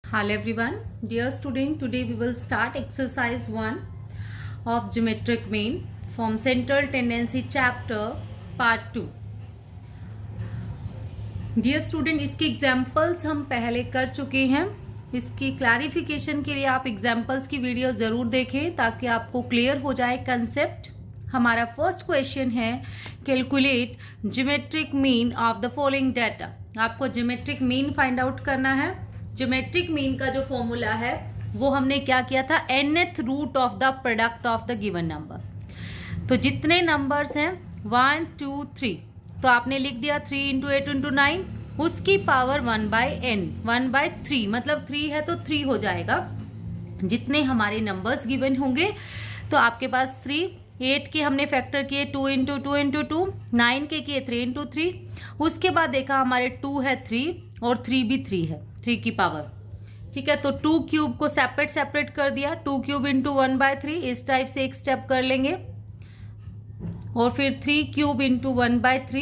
Hello everyone, dear student, today we will start exercise 1 of geometric mean from central tendency chapter part 2. Dear student, इसके examples हम पहले कर चुके हैं. इसकी क्लैरिफिकेशन के लिए आप एग्जाम्पल्स की वीडियो जरूर देखें ताकि आपको क्लियर हो जाए कंसेप्ट. हमारा फर्स्ट क्वेश्चन है calculate geometric mean of the following data. आपको ज्योमेट्रिक मीन फाइंड आउट करना है. ज्योमेट्रिक मीन का जो फॉर्मूला है वो हमने क्या किया था, nth root of the product of the given number. तो जितने नंबर्स हैं 1 2 3, तो आपने लिख दिया 3 इंटू 8 इंटू 9, उसकी पावर 1/n 1/3, मतलब 3 है तो 3 हो जाएगा. जितने हमारे नंबर्स गिवन होंगे तो आपके पास 3, 8 के हमने फैक्टर किए 2 इंटू 2 इंटू 2, 9 के किए 3 इंटू 3. उसके बाद देखा हमारे 2 है 3 और 3 भी 3 है, 3 की पावर. ठीक है, तो 2 क्यूब को सेपरेट कर दिया. 2 क्यूब इंटू 1/3, इस टाइप से एक स्टेप कर लेंगे. और फिर 3 क्यूब इंटू 1/3,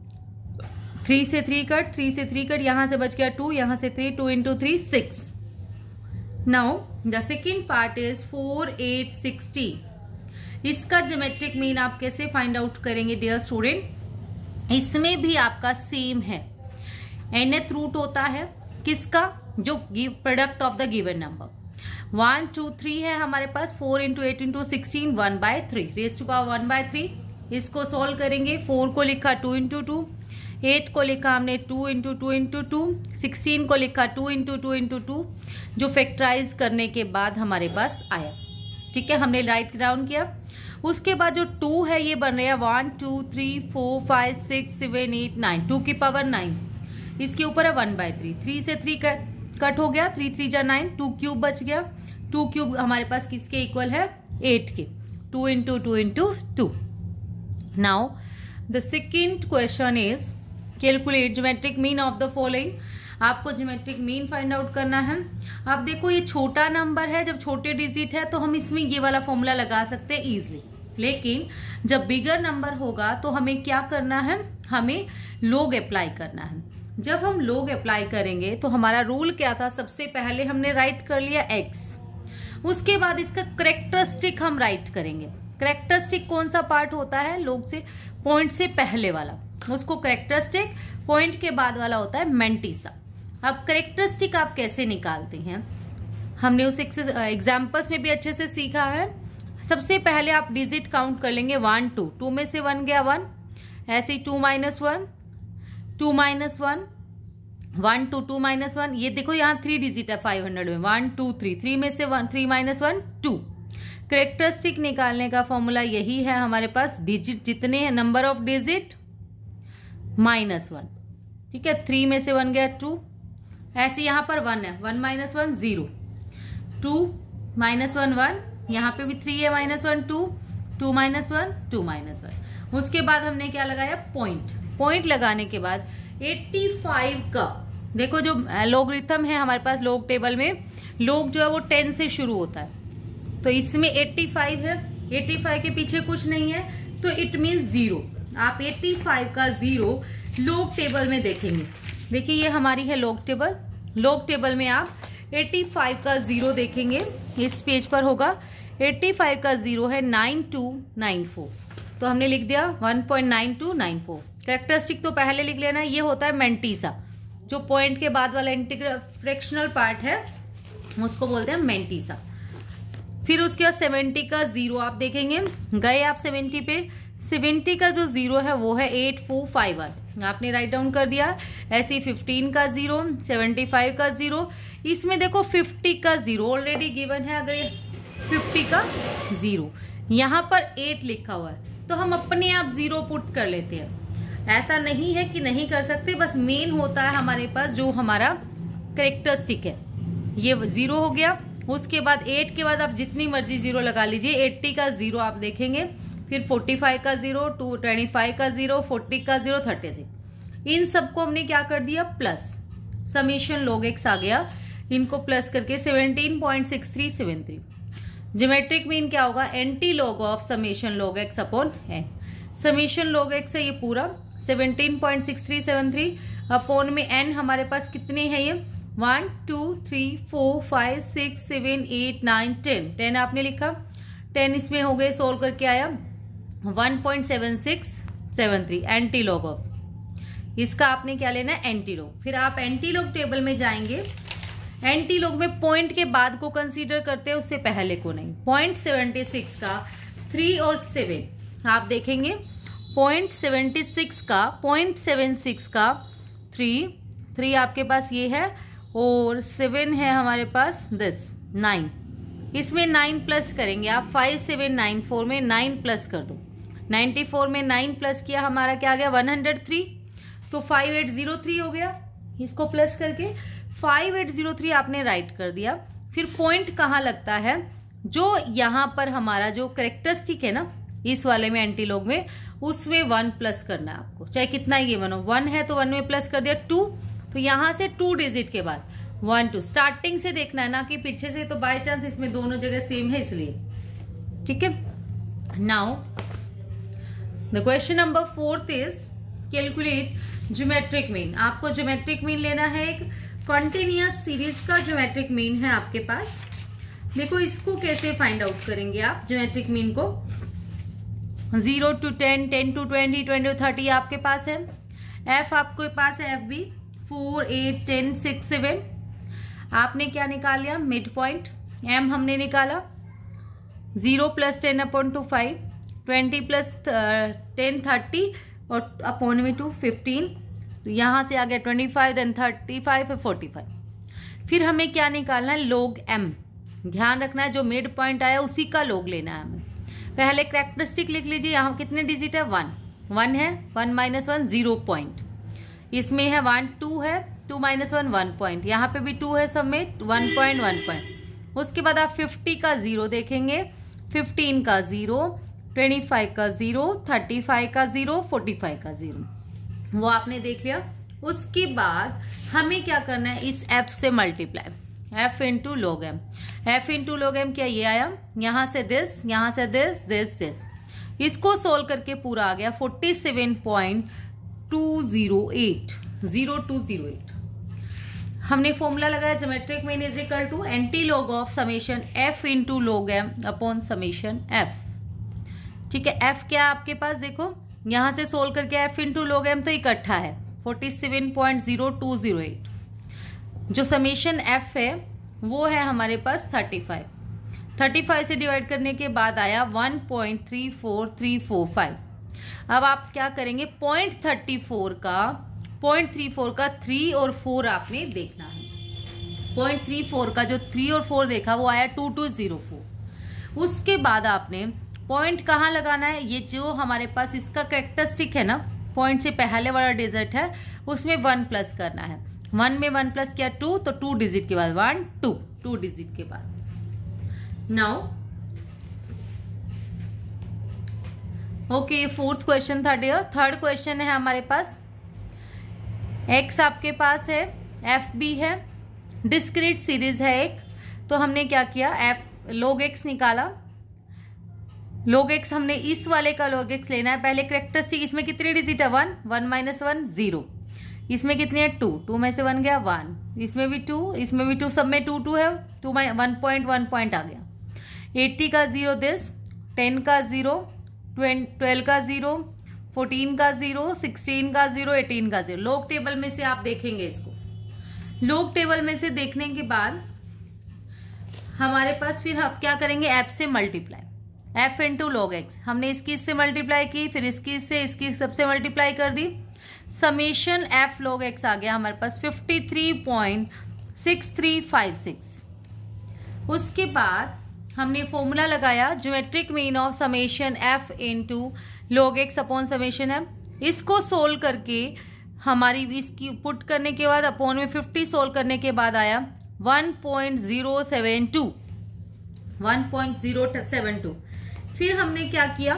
3 से 3 कट, 3 से 3 कट, यहां से बच गया 2, यहां से 3, 2 into 3 6. Now the second part is 4 8 60. इसका ज्योमेट्रिक मीन आप कैसे फाइंड आउट करेंगे डियर स्टूडेंट. इसमें भी आपका सेम है, nth रूट होता है किसका, जो product of the given number. 1 2 3 है हमारे पास. 4 into 8 into 16, 1/3 raise to power 1/3. इसको सॉल्व करेंगे. 4 को लिखा 2 इंटू 2, 8 को लिखा हमने 2 इंटू 2 इंटू 2, 16 को लिखा 2 इंटू 2 इंटू 2, जो फैक्टराइज करने के बाद हमारे पास आया. ठीक है, हमने राइट डाउन किया. उसके बाद जो 2 है ये बन रहा है 1 2 3 4 5 6 7 8 9, 2 की पावर 9. इसके ऊपर है 1/3. 3 से 3 कट हो गया, 3 3 जा 9, 2 क्यूब बच गया. 2 क्यूब हमारे पास किसके इक्वल है, 8 के. 2 into 2 into 2. Now the second question is calculate geometric mean of the following. आपको ज्योमेट्रिक मीन फाइंड आउट करना है. आप देखो ये छोटा नंबर है, जब छोटे डिजिट है तो हम इसमें ये वाला फॉर्मूला लगा सकते हैं इजिली. लेकिन जब बिगर नंबर होगा तो हमें क्या करना है, हमें लॉग अप्लाई करना है. जब हम लॉग अप्लाई करेंगे तो हमारा रूल क्या था, सबसे पहले हमने राइट कर लिया x. उसके बाद इसका करेक्टरिस्टिक हम राइट करेंगे. करेक्टरिस्टिक कौन सा पार्ट होता है, लॉग से पॉइंट से पहले वाला, उसको करेक्टरिस्टिक, पॉइंट के बाद वाला होता है मेंटिसा. अब करेक्टरिस्टिक आप कैसे निकालते हैं, हमने उस एग्जाम्पल्स में भी अच्छे से सीखा है. सबसे पहले आप डिजिट काउंट कर लेंगे 1 2, 2 में से 1 गया 1, ऐसे 2 माइनस 1, 2 माइनस 1, 1 2 2 माइनस 1. ये देखो यहाँ 3 डिजिट है 500 में, 1 2 3, 3 में से 1, 3 माइनस 1 2. करेक्टरिस्टिक निकालने का फॉर्मूला यही है हमारे पास, डिजिट जितने हैं नंबर ऑफ डिजिट माइनस 1. ठीक है, 3 में से 1 गया 2, ऐसे यहाँ पर 1 है, 1 माइनस 1 0, 2 माइनस 1 1, यहाँ पे भी 3 है माइनस 1 2, 2 माइनस 1 2 माइनस 1. उसके बाद हमने क्या लगाया, पॉइंट. पॉइंट लगाने के बाद 85 का देखो जो लॉगरिथम है हमारे पास लॉग टेबल में, लॉग जो है वो 10 से शुरू होता है. तो इसमें 85 है, 85 के पीछे कुछ नहीं है तो इट मीन्स 0. आप 85 का 0 लॉग टेबल में देखेंगे. देखिए ये हमारी है लॉग टेबल. लॉग टेबल में आप 85 का 0 देखेंगे, इस पेज पर होगा. 85 का 0 है 9294, तो हमने लिख दिया 1.9294. करेक्टरिस्टिक तो पहले लिख लेना, ये होता है मेंटिसा, जो पॉइंट के बाद वाला इंटीग्रल फ्रैक्शनल पार्ट है उसको बोलते हैं मेंटिसा. फिर उसके बाद 70 का 0 आप देखेंगे, गए आप 70 पे. 70 का जो 0 है वो है 8451, आपने राइट डाउन कर दिया. ऐसे 15 का 0, 75 का 0, इसमें देखो 50 का 0 ऑलरेडी गिवन है. अगर 50 का 0 यहाँ पर 8 लिखा हुआ है तो हम अपने आप 0 पुट कर लेते हैं. ऐसा नहीं है कि नहीं कर सकते, बस मेन होता है हमारे पास जो हमारा करेक्टरिस्टिक है, ये 0 हो गया. उसके बाद 8 के बाद आप जितनी मर्जी 0 लगा लीजिए. 80 का 0 आप देखेंगे, फिर 45 का 0, 25 का 0, 40 का 0, 36. इन सबको हमने क्या कर दिया, प्लस. समेशन लॉग एक्स आ गया, इनको प्लस करके 17.6373. ज्योमेट्रिक मीन क्या होगा, anti log of summation log X upon N. Summation log X है ये पूरा 17.6373 अपॉन में एन हमारे पास कितने हैं, ये 1 2 3 4 5 6 7 8 9 10 10 आपने लिखा, 10 इसमें हो गए, सोल्व करके आया 1.7673 एंटी लॉग ऑफ, इसका आपने क्या लेना है, एंटी लॉग। फिर आप एंटी लॉग टेबल में जाएंगे, एंटी लॉग में पॉइंट के बाद को कंसीडर करते हैं, उससे पहले को नहीं। 0.76 का 3 और 7 आप देखेंगे, 0.76 का 0.76 का 3 आपके पास ये है, और 7 है हमारे पास 9, इसमें 9 प्लस करेंगे आप, 5794 में 9 प्लस कर दो, 94 में 9 प्लस किया हमारा क्या आ गया 103, तो 5803 हो गया। इसको प्लस करके 5803 आपने राइट कर दिया। फिर पॉइंट कहाँ लगता है, जो यहाँ पर हमारा जो कैरेक्टरिस्टिक है ना इस वाले में एंटी लॉग में, उसमें 1 प्लस करना है आपको, चाहे कितना ये 1 है तो 1 में प्लस कर दिया 2, तो यहां से 2 डिजिट के बाद 1 2 स्टार्टिंग से देखना है ना कि पीछे से, तो बाय चांस इसमें दोनों जगह सेम है इसलिए, ठीक है। Now the question number 4 is calculate geometric mean. आपको ज्योमेट्रिक मीन लेना है, एक कंटिन्यूअस सीरीज का ज्योमेट्रिक मीन है आपके पास। देखो इसको कैसे फाइंड आउट करेंगे आप ज्योमेट्रिक मीन को, 0 to 10, 10 to 20, 20 to 30 आपके पास है। एफ आपके पास है, एफ बी 4 8 10 6 7, आपने क्या निकाल लिया मिड पॉइंट। एम हमने निकाला 0 + 10 अपॉन 2 5, 20 + 10 30 और अपॉन में 2 15, तो यहां से आ गया 25, देन 35 फिर 45। फिर हमें क्या निकालना है, लोग एम। ध्यान रखना है जो मिड पॉइंट आया उसी का लोग लेना है हमें। पहले कैरेक्टरिस्टिक लिख लीजिए, यहाँ कितने डिजिट है 1 है, 1 - 1 0 पॉइंट, इसमें है 1 2 है, 2 - 1 1 पॉइंट, यहाँ पे भी 2 है, सब में 1 पॉइंट 1 पॉइंट। उसके बाद आप 50 का 0 देखेंगे, 15 का 0, 25 का 0, 35 का 0, 45 का 0, वो आपने देख लिया। उसके बाद हमें क्या करना है, इस एफ से multiply, F into log M. F into log M क्या ये आया, यहां से दिस, यहां से दिस दिस दिस, इसको सोल्व करके पूरा आ गया 47.208, 0208। हमने फॉर्मूला लगाया geometric mean is equal to anti log of summation F into log M upon summation F. ठीक है, एफ क्या है आपके पास, देखो यहां से सोल्व करके एफ इंटू लॉग एम तो इकट्ठा है 47.0208, जो समेशन एफ है वो है हमारे पास 35 से डिवाइड करने के बाद आया 1.34345। अब आप क्या करेंगे, 0.34 का 3 और 4 आपने देखना है। 0.34 का जो 3 और 4 देखा वो आया 2204। उसके बाद आपने पॉइंट कहाँ लगाना है, ये जो हमारे पास इसका कैरेक्टरिस्टिक है ना, पॉइंट से पहले वाला डिजिट है उसमें 1 प्लस करना है। 1 में 1 प्लस किया 2, तो 2 डिजिट के बाद 1 2 डिजिट के बाद। नाउ ओके, फोर्थ क्वेश्चन था डियर। थर्ड क्वेश्चन है हमारे पास, एक्स आपके पास है, एफ बी है, डिस्क्रीट सीरीज है एक, तो हमने क्या किया, एफ लॉग एक्स निकाला। लॉग एक्स हमने इस वाले का लॉग एक्स लेना है। पहले कैरेक्टरिस्टिक, इसमें कितने डिजिट है 1 1 - 1 0, इसमें कितने हैं 2 में से 1 गया 1, इसमें भी 2, इसमें भी 2, सब में 2 है, 2 में 1 पॉइंट आ गया। 80 का 0 दिस, 10 का 0, 12 का 0, 14 का 0, 16 का 0, 18 का 0। लॉग टेबल में से आप देखेंगे इसको। लॉग टेबल में से देखने के बाद हमारे पास फिर हम क्या करेंगे, एफ से multiply, F into log X. हमने इसकी इससे मल्टीप्लाई की, फिर इसकी इससे, इसकी सबसे मल्टीप्लाई कर दी, समेशन एफ लॉग एक्स आ गया हमारे पास 53.6356। उसके बाद हमने फॉर्मूला लगाया geometric mean of summation F into log X upon summation F. इसको सोल्व करके हमारी इसकी पुट करने के बाद अपॉन में 50 सोल्व करने के बाद आया 1.072। फिर हमने क्या किया,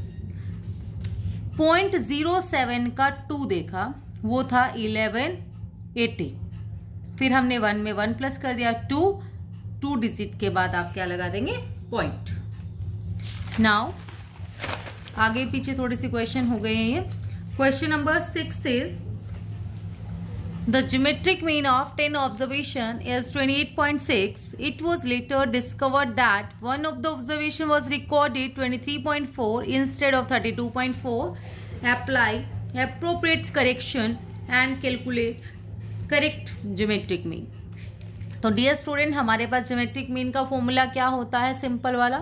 0.07 का 2 देखा, वो था 1180। फिर हमने 1 में 1 प्लस कर दिया 2 डिजिट के बाद आप क्या लगा देंगे, पॉइंट। नाउ आगे पीछे थोड़ी सी क्वेश्चन हो गए हैं ये। Question number 6 is The geometric mean of 10 observation is 28.6. It was later discovered that one of the observation was recorded 23.4 instead of 32.4. Apply appropriate correction and calculate correct geometric mean. तो dear student, हमारे पास geometric mean का formula क्या होता है? Simple वाला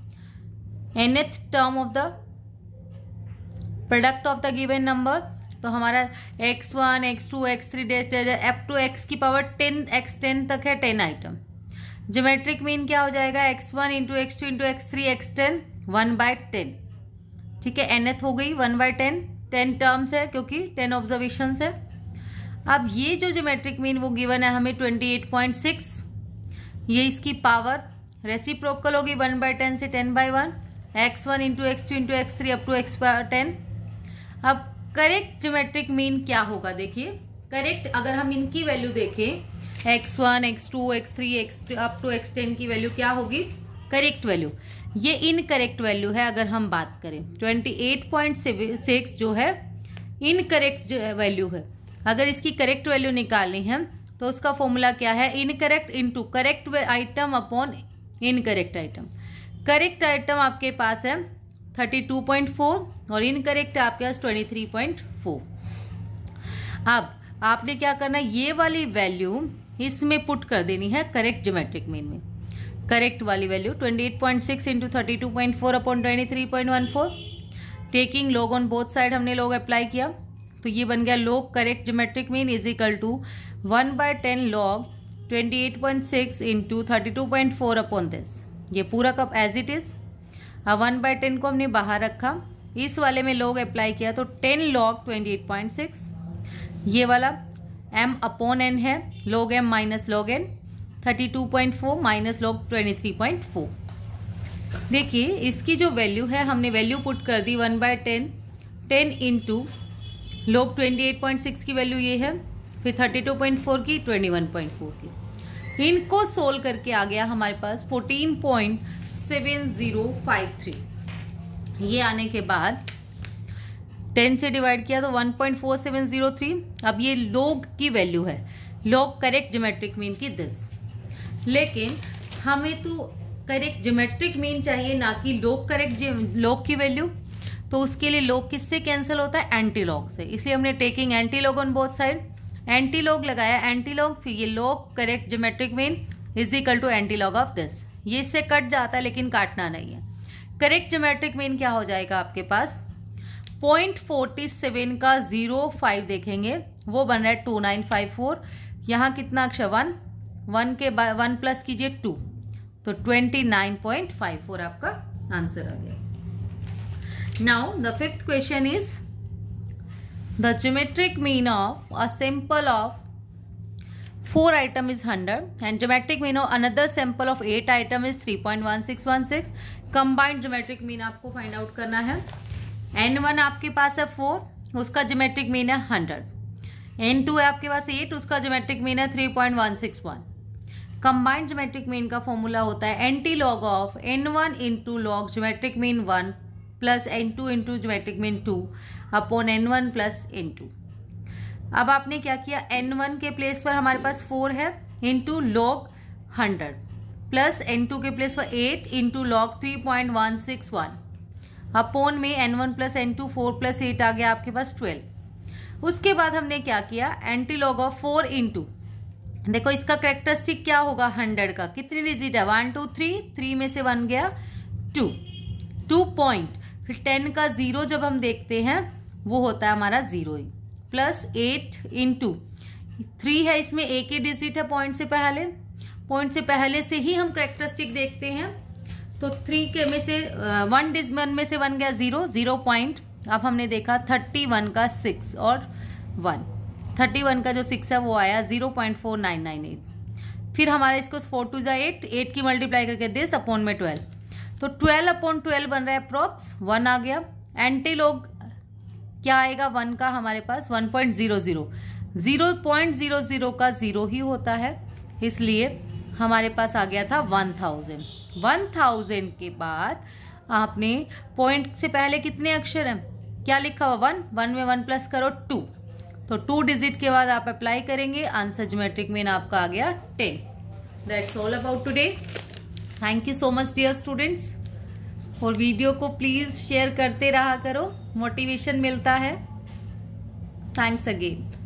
nth term of the product of the given number. तो हमारा x1, x2, x3 up to x की पावर 10 x10 तक है 10 आइटम। ज्योमेट्रिक मीन क्या हो जाएगा? x1 into x2 into x3 x10 1/10। ठीक है, nth हो गई 1/10, 10 टर्म्स है क्योंकि 10 ऑब्जर्वेशंस है। अब ये जो ज्योमेट्रिक मीन वो गिवन है हमें 28.6, ये इसकी पावर रेसिप्रोकल होगी 1/10 से 10/1, x1 into x2 into x3 up to x10। अब करेक्ट ज्योमेट्रिक मीन क्या होगा? देखिए करेक्ट, अगर हम इनकी वैल्यू देखें x1, x2, x3, x up to x10 की वैल्यू क्या होगी? Correct value. ये इनकरेक्ट वैल्यू है अगर हम बात करें। 28.6 जो है इनकरेक्ट वैल्यू है। अगर इसकी करेक्ट वैल्यू निकालनी है तो उसका फॉर्मूला क्या है? Incorrect into correct item upon incorrect item. Correct item आपके पास है 32.4 और इनकरेक्ट आपके पास 23.4। अब आपने क्या करना है? ये वाली वैल्यू इसमें पुट कर देनी है करेक्ट ज्योमेट्रिक मीन में। करेक्ट वाली value 28.6 into 32.4 upon 23.14। Taking log on both side हमने लॉग अप्लाई किया तो ये बन गया log correct geometric mean is equal to 1/10 log 28.6 into 32.4 upon this. ये पूरा कप एज इट इज। अब 1/10 को हमने बाहर रखा, इस वाले में लॉग अप्लाई किया तो 10 लॉग 28.6। ये वाला m अपॉन n है, log m minus log n 32.4 minus log 23.4। देखिए इसकी जो वैल्यू है हमने वैल्यू पुट कर दी 1/10, 10 इंटू log 28.6 की वैल्यू ये है, फिर 32.4 की 21.4 की। इनको सोल्व करके आ गया हमारे पास 14.7053। ये आने के बाद 10 से डिवाइड किया तो 1.4703। अब ये log की वैल्यू है, log करेक्ट ज्योमेट्रिक मीन की दिस। लेकिन हमें तो करेक्ट ज्योमेट्रिक मीन चाहिए ना कि log करेक्ट log की वैल्यू। तो उसके लिए log किससे कैंसिल होता है? एंटी लॉग से। इसलिए हमने taking antilog on both side, antilog लगाया, एंटी लॉग, फिर ये log correct geometric mean is equal to anti log of this. ये इससे कट जाता है लेकिन काटना नहीं है। करेक्ट ज्योमेट्रिक मीन क्या हो जाएगा आपके पास? 0.47 का 0.5 देखेंगे वो बन रहा है 2954। यहाँ कितना अक्षर 1 के बाद 1 प्लस कीजिए 2 तो 29.54 आपका आंसर आ गया। Now the fifth question is the geometric mean of a sample of 4 item is 100 and geometric mean of another sample of 8 item is 3.1616। combined geometric mean आपको फाइंड आउट करना है। n1 आपके पास है 4, उसका geometric mean है 100। n2 है आपके पास 8, उसका geometric mean है 3.161। combined geometric mean का फॉर्मूला होता है anti log of n1 into log geometric mean 1 plus n2 into geometric mean 2 upon n1 plus n2। अब आपने क्या किया? n1 के प्लेस पर हमारे पास 4 है इंटू लॉग 100 प्लस n2 के प्लेस पर 8 इंटू लॉग 3.161 अपॉन में n1 प्लस n2 4 प्लस 8 आ गया आपके पास 12। उसके बाद हमने क्या किया? एंटी लॉग ऑफ 4 इंटू, देखो इसका कैरेक्टरिस्टिक क्या होगा 100 का? कितनी डिजिट है? 1 2 3 में से 1 गया 2 पॉइंट, फिर 10 का 0 जब हम देखते हैं वो होता है हमारा 0 ही, प्लस 8 इंटू 3 है, इसमें एक ही डिजिट है पॉइंट से पहले से ही हम कैरेक्टरिस्टिक देखते हैं। तो 3 के में से 1 में से 1 गया 0 पॉइंट। अब हमने देखा 31 का 6 और 1, 31 का जो 6 है वो आया 0.4998। फिर हमारा इसको 4 2 8 की मल्टीप्लाई करके दिस अपॉन में 12, तो 12 अपॉन 12 बन रहा है अप्रॉक्स 1 आ गया। एंटी लॉग क्या आएगा 1 का हमारे पास? 1.00। 0.00 का 0 ही होता है, इसलिए हमारे पास आ गया था 1000। 1000 के बाद आपने पॉइंट से पहले कितने अक्षर हैं? क्या लिखा हुआ? 1 में 1 प्लस करो 2, तो तो 2 डिजिट के बाद आप अप्लाई करेंगे, आंसर ज्योमेट्रिक मीन आपका आ गया 10। That's all about today. Thank you so much dear students. और वीडियो को प्लीज शेयर करते रहा करो, मोटिवेशन मिलता है। Thanks again.